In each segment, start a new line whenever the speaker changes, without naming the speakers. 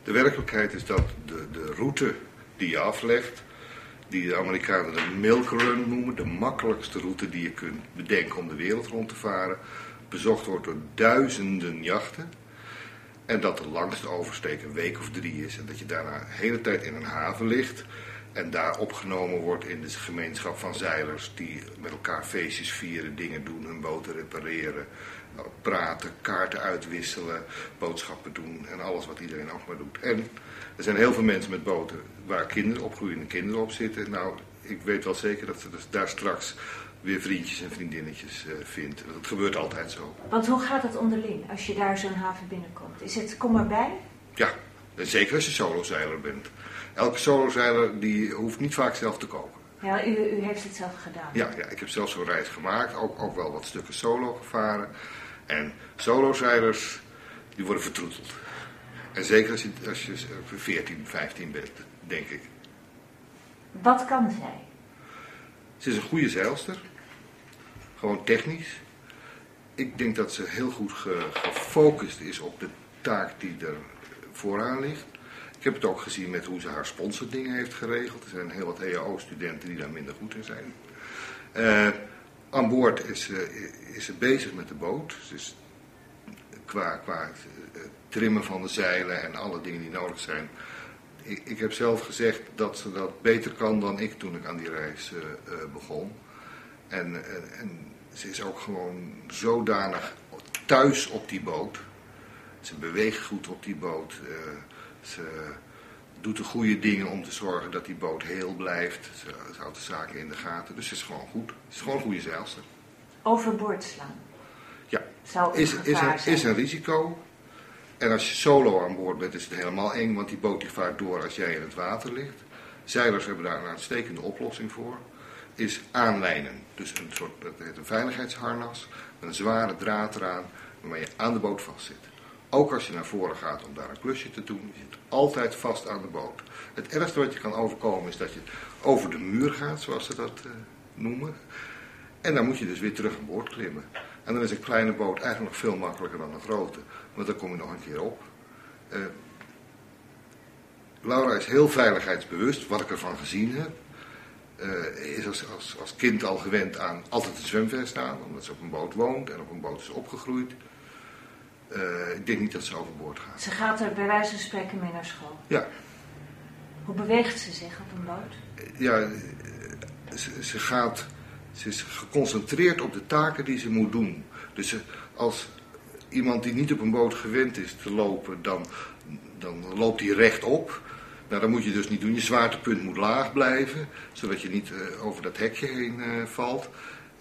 De werkelijkheid is dat de route die je aflegt, die de Amerikanen de milk run noemen, de makkelijkste route die je kunt bedenken om de wereld rond te varen, bezocht wordt door duizenden jachten. En dat de langste oversteek een week of 3 is. En dat je daarna de hele tijd in een haven ligt. En daar opgenomen wordt in de gemeenschap van zeilers die met elkaar feestjes vieren, dingen doen, hun boten repareren, praten, kaarten uitwisselen, boodschappen doen en alles wat iedereen ook maar doet. En er zijn heel veel mensen met boten waar opgroeiende kinderen op zitten. Nou, ik weet wel zeker dat ze daar straks weer vriendjes en vriendinnetjes vindt. Dat gebeurt altijd zo.
Want hoe gaat het onderling als je daar zo'n haven binnenkomt? Is het kom erbij?
Ja, en zeker als je solozeiler bent. Elke solozeiler die hoeft niet vaak zelf te koken.
Ja, u heeft het zelf gedaan.
Ja, ik heb zelf zo'n reis gemaakt. Ook wel wat stukken solo gevaren. En solozeilers die worden vertroeteld. En zeker als je 14, 15 bent, denk ik.
Wat kan zij?
Ze is een goede zeilster. Gewoon technisch. Ik denk dat ze heel goed gefocust is op de taak die er vooraan ligt. Ik heb het ook gezien met hoe ze haar sponsordingen heeft geregeld. Er zijn heel wat EAO-studenten die daar minder goed in zijn. Aan boord is ze bezig met de boot. Dus qua trimmen van de zeilen en alle dingen die nodig zijn. Ik heb zelf gezegd dat ze dat beter kan dan ik toen ik aan die reis begon. En ze is ook gewoon zodanig thuis op die boot. Ze beweegt goed op die boot. Ze doet de goede dingen om te zorgen dat die boot heel blijft. Ze houdt de zaken in de gaten. Dus ze is gewoon goed. Ze is gewoon een goede zeilster.
Overboord slaan?
Ja.
Zou
is een risico. En als je solo aan boord bent is het helemaal eng. Want die boot die vaart door als jij in het water ligt. Zeilers hebben daar een uitstekende oplossing voor. Is aanlijnen. Dus dat heet een veiligheidsharnas. Met een zware draad eraan. Waarmee je aan de boot vastzit. Ook als je naar voren gaat om daar een klusje te doen, je zit altijd vast aan de boot. Het ergste wat je kan overkomen is dat je over de muur gaat, zoals ze dat noemen. En dan moet je dus weer terug aan boord klimmen. En dan is een kleine boot eigenlijk nog veel makkelijker dan een grote. Want dan kom je nog een keer op. Laura is heel veiligheidsbewust, wat ik ervan gezien heb. Is als kind al gewend aan altijd een zwemvest aan, omdat ze op een boot woont en op een boot is opgegroeid. Ik denk niet dat ze overboord gaat.
Ze gaat er bij wijze van spreken mee naar school?
Ja.
Hoe beweegt ze zich op een boot?
Ja, ze is geconcentreerd op de taken die ze moet doen. Dus als iemand die niet op een boot gewend is te lopen, dan loopt hij rechtop. Nou, dat moet je dus niet doen. Je zwaartepunt moet laag blijven, zodat je niet over dat hekje heen valt.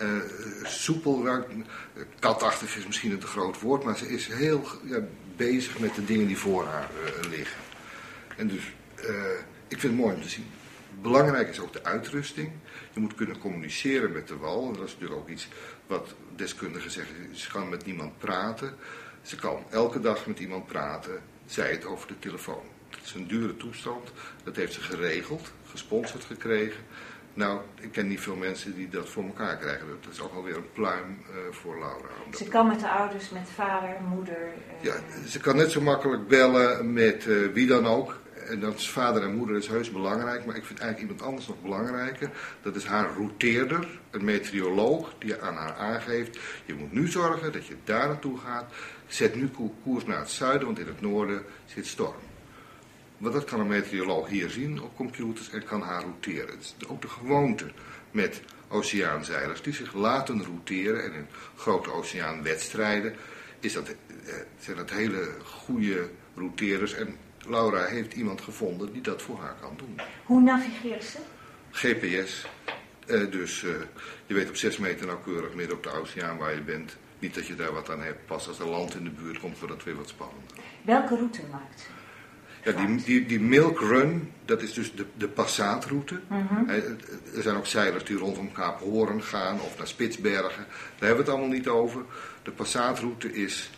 Soepel, katachtig is misschien een te groot woord, maar ze is heel bezig met de dingen die voor haar liggen. En dus, ik vind het mooi om te zien. Belangrijk is ook de uitrusting. Je moet kunnen communiceren met de wal. En dat is natuurlijk ook iets wat deskundigen zeggen. Ze kan met niemand praten. Ze kan elke dag met iemand praten. Zij het over de telefoon. Dat is een dure toestand. Dat heeft ze geregeld, gesponsord gekregen. Nou, ik ken niet veel mensen die dat voor elkaar krijgen. Dat is ook alweer een pluim voor Laura.
Ze kan met de ouders, met vader, moeder...
Ja, ze kan net zo makkelijk bellen met wie dan ook. En dat is vader en moeder is heus belangrijk. Maar ik vind eigenlijk iemand anders nog belangrijker. Dat is haar routeerder, een meteoroloog die aan haar aangeeft. Je moet nu zorgen dat je daar naartoe gaat. Zet nu koers naar het zuiden, want in het noorden zit storm. Want dat kan een meteoroloog hier zien op computers en kan haar routeren. Het is ook de gewoonte met oceaanzeilers die zich laten routeren. En in grote oceaanwedstrijden zijn dat hele goede routerers. En Laura heeft iemand gevonden die dat voor haar kan doen.
Hoe navigeert ze?
GPS. Dus je weet op 6 meter nauwkeurig midden op de oceaan waar je bent. Niet dat je daar wat aan hebt. Pas als er land in de buurt komt wordt dat weer wat spannender.
Welke route maakt ze?
Ja, die Milk Run, dat is dus de passaatroute.
Mm-hmm.
Er zijn ook zeilers die rondom Kaap Hoorn gaan of naar Spitsbergen. Daar hebben we het allemaal niet over. De passaatroute is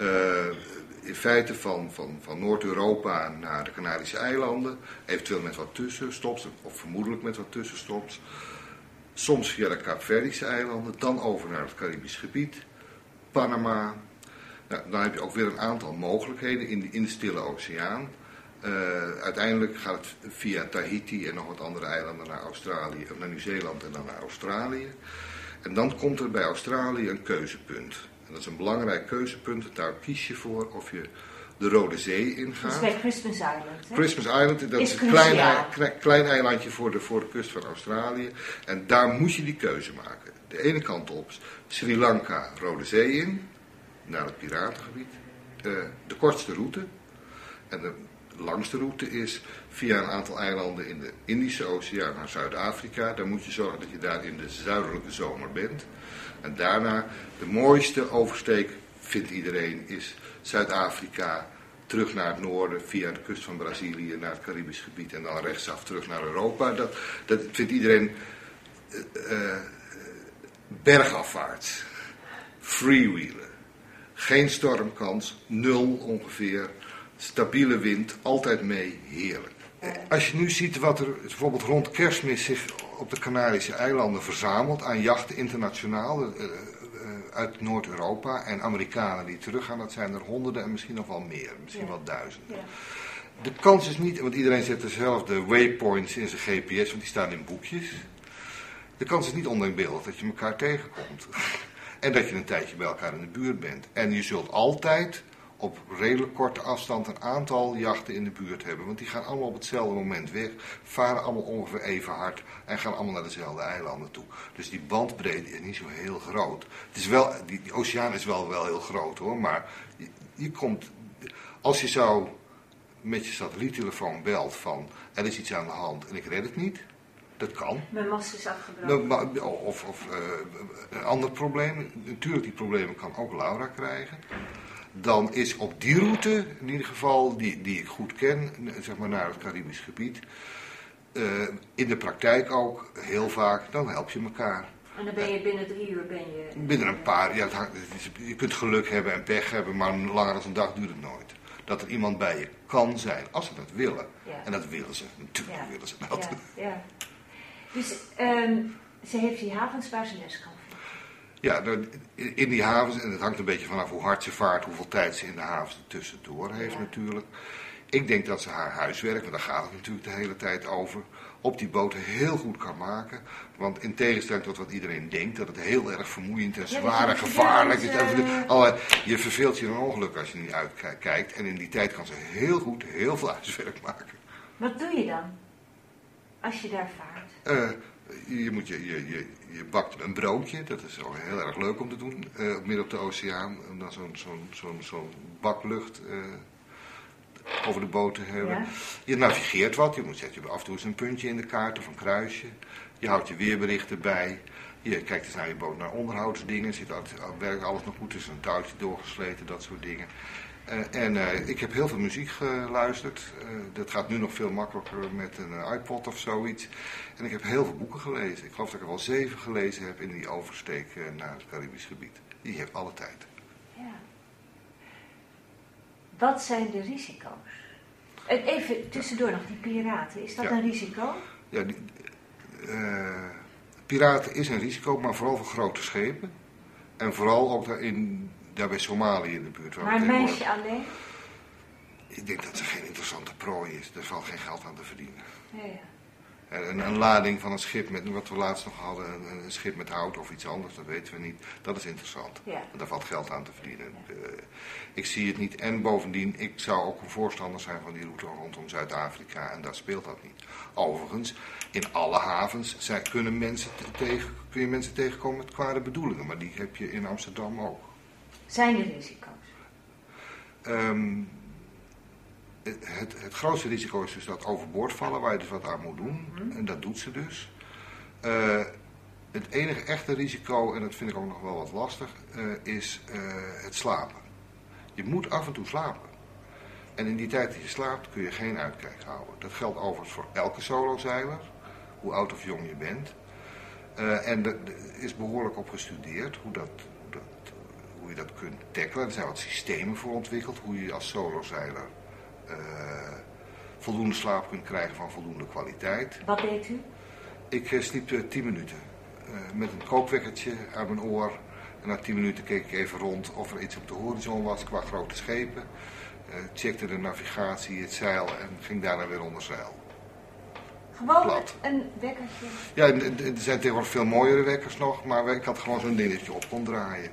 in feite van Noord-Europa naar de Canarische eilanden. Eventueel met wat tussenstops, of vermoedelijk met wat tussenstops. Soms via de Kaapverdische eilanden, dan over naar het Caribisch gebied. Panama. Nou, dan heb je ook weer een aantal mogelijkheden in de Stille Oceaan. Uiteindelijk gaat het via Tahiti en nog wat andere eilanden naar Australië, of naar Nieuw-Zeeland en dan naar Australië. En dan komt er bij Australië een keuzepunt. En dat is een belangrijk keuzepunt. Daar kies je voor of je de Rode Zee ingaat.
Dat is bij Christmas Island. Hè?
Christmas Island, dat is een klein eilandje voor de kust van Australië. En daar moet je die keuze maken. De ene kant op Sri Lanka, Rode Zee in, naar het piratengebied. De kortste route. En de langste route is via een aantal eilanden in de Indische Oceaan naar Zuid-Afrika. Dan moet je zorgen dat je daar in de zuidelijke zomer bent. En daarna, de mooiste oversteek, vindt iedereen, is Zuid-Afrika, terug naar het noorden, via de kust van Brazilië naar het Caribisch gebied en dan rechtsaf terug naar Europa. Dat vindt iedereen bergafwaarts. Freewheelen. Geen stormkans, 0 ongeveer. Stabiele wind, altijd mee, heerlijk. Als je nu ziet wat er bijvoorbeeld rond Kerstmis zich op de Canarische eilanden verzamelt aan jachten internationaal uit Noord-Europa en Amerikanen die teruggaan, dat zijn er honderden en misschien nog wel meer, misschien wel duizenden. Ja. De kans is niet, want iedereen zet er zelf de waypoints in zijn GPS, want die staan in boekjes. De kans is niet ondenkbeeldig dat je elkaar tegenkomt. En dat je een tijdje bij elkaar in de buurt bent. En je zult altijd op redelijk korte afstand een aantal jachten in de buurt hebben. Want die gaan allemaal op hetzelfde moment weg, varen allemaal ongeveer even hard en gaan allemaal naar dezelfde eilanden toe. Dus die bandbreedte is niet zo heel groot. Het is wel, die oceaan is wel heel groot hoor, maar je komt, als je zou met je satelliettelefoon belt van er is iets aan de hand en ik red het niet, dat kan.
Mijn mast is afgebroken.
Of een ander probleem, natuurlijk die problemen kan ook Laura krijgen. Dan is op die route, in ieder geval die ik goed ken, zeg maar naar het Caribisch gebied, in de praktijk ook heel vaak, dan help je elkaar.
En dan ben je binnen 3 uur
binnen een paar, ja, je kunt geluk hebben en pech hebben, maar langer dan een dag duurt het nooit. Dat er iemand bij je kan zijn, als ze dat willen. Ja. En dat willen ze, natuurlijk willen ze dat.
Ja. Dus ze heeft die havens waar ze les kan.
Ja, in die havens, en het hangt een beetje vanaf hoe hard ze vaart, hoeveel tijd ze in de havens tussendoor heeft natuurlijk. Ik denk dat ze haar huiswerk, want daar gaat het natuurlijk de hele tijd over, op die boten heel goed kan maken. Want in tegenstelling tot wat iedereen denkt, dat het heel erg vermoeiend en zwaar en gevaarlijk is. Je verveelt je een ongeluk als je niet uitkijkt. En in die tijd kan ze heel goed heel veel huiswerk maken.
Wat doe je dan, als je daar vaart?
Je bakt een broodje, dat is al heel erg leuk om te doen, midden op de oceaan. Om dan zo'n bak lucht over de boot te hebben. Ja. Je navigeert wat, je af en toe eens een puntje in de kaart of een kruisje. Je houdt je weerberichten bij. Je kijkt eens naar je boot, naar onderhoudsdingen. Werkt alles nog goed? Is een touwtje doorgesleten, dat soort dingen. Ik heb heel veel muziek geluisterd. Dat gaat nu nog veel makkelijker met een iPod of zoiets. En ik heb heel veel boeken gelezen. Ik geloof dat ik er wel 7 gelezen heb in die oversteek naar het Caribisch gebied. Die heeft alle tijd.
Ja. Wat zijn de risico's? Even tussendoor nog, die piraten. Is dat een risico?
Ja, piraten is een risico, maar vooral voor grote schepen. En vooral ook daar bij Somalië in de buurt.
Maar een meisje alleen?
Ik denk dat ze geen interessante prooi is. Er valt geen geld aan te verdienen.
Ja.
Een lading van een schip met, wat we laatst nog hadden, een schip met hout of iets anders, dat weten we niet. Dat is interessant. Ja. Daar valt geld aan te verdienen. Ja. Ik zie het niet. En bovendien, ik zou ook een voorstander zijn van die route rondom Zuid-Afrika. En daar speelt dat niet. Overigens, in alle havens kun je mensen tegenkomen met kwade bedoelingen. Maar die heb je in Amsterdam ook.
Zijn er risico's?
Het grootste risico is dus dat overboord vallen, waar je dus wat aan moet doen. En dat doet ze dus. Het enige echte risico, en dat vind ik ook nog wel wat lastig, is het slapen. Je moet af en toe slapen. En in die tijd dat je slaapt kun je geen uitkijk houden. Dat geldt overigens voor elke solozeiler, hoe oud of jong je bent. En er is behoorlijk op gestudeerd hoe je dat kunt tackelen. Er zijn wat systemen voor ontwikkeld, hoe je als solozeiler voldoende slaap kunt krijgen van voldoende kwaliteit.
Wat deed u?
Ik sliep 10 minuten. Met een koopwekkertje aan mijn oor. En na 10 minuten keek ik even rond of er iets op de horizon was qua grote schepen. checkte de navigatie, het zeil en ging daarna weer onder zeil.
Gewoon
Plat.
een wekkertje.
Ja, er zijn tegenwoordig veel mooiere wekkers nog, maar ik had gewoon zo'n dingetje op kon draaien.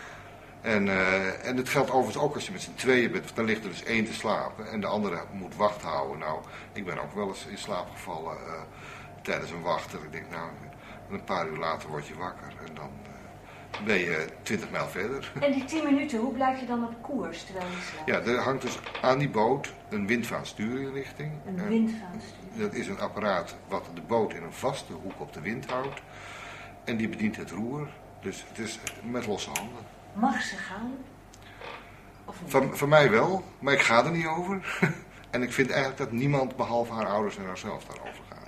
En het geldt overigens ook als je met z'n tweeën bent, dan ligt er dus één te slapen en de andere moet wacht houden. Nou, ik ben ook wel eens in slaap gevallen tijdens een wacht. Ik denk, nou, een paar uur later word je wakker en dan ben je 20 mijl verder.
En die 10 minuten, hoe blijf je dan op koers terwijl je slaapt?
Ja, er hangt dus aan die boot een windvaanstuurinrichting.
Een windvaanstuur.
Dat is een apparaat wat de boot in een vaste hoek op de wind houdt. En die bedient het roer. Dus het is met losse handen.
Mag ze gaan? Of niet?
Van mij wel, maar ik ga er niet over. En ik vind eigenlijk dat niemand behalve haar ouders en haarzelf daarover gaan.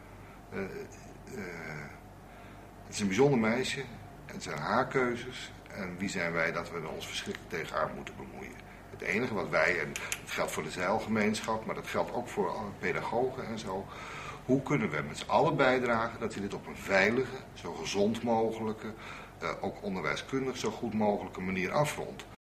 Het is een bijzonder meisje. Het zijn haar keuzes. En wie zijn wij dat we ons verschrikkelijk tegen haar moeten bemoeien. Het enige wat wij, en dat geldt voor de zeilgemeenschap, maar dat geldt ook voor alle pedagogen en zo. Hoe kunnen we met z'n allen bijdragen dat we dit op een veilige, zo gezond mogelijke, ook onderwijskundig zo goed mogelijke manier afrondt.